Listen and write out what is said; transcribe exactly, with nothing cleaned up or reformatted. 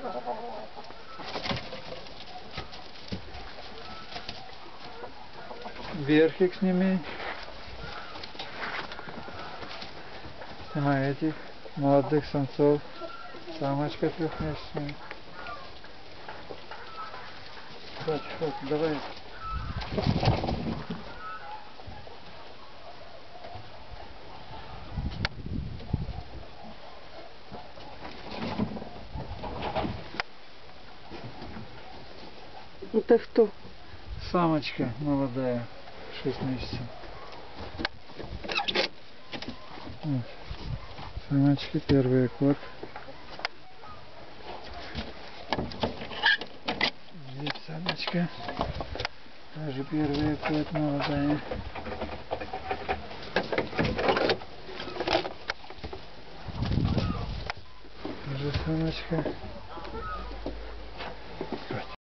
Верхик сними. Снимай этих молодых самцов. Самочка трехмесячная. Хватит, хватит, давай. Это кто? Самочка молодая, шесть месяцев. Вот. Самочки, первый кот. Здесь самочка. Тоже первый кот, молодая. Тоже самочка.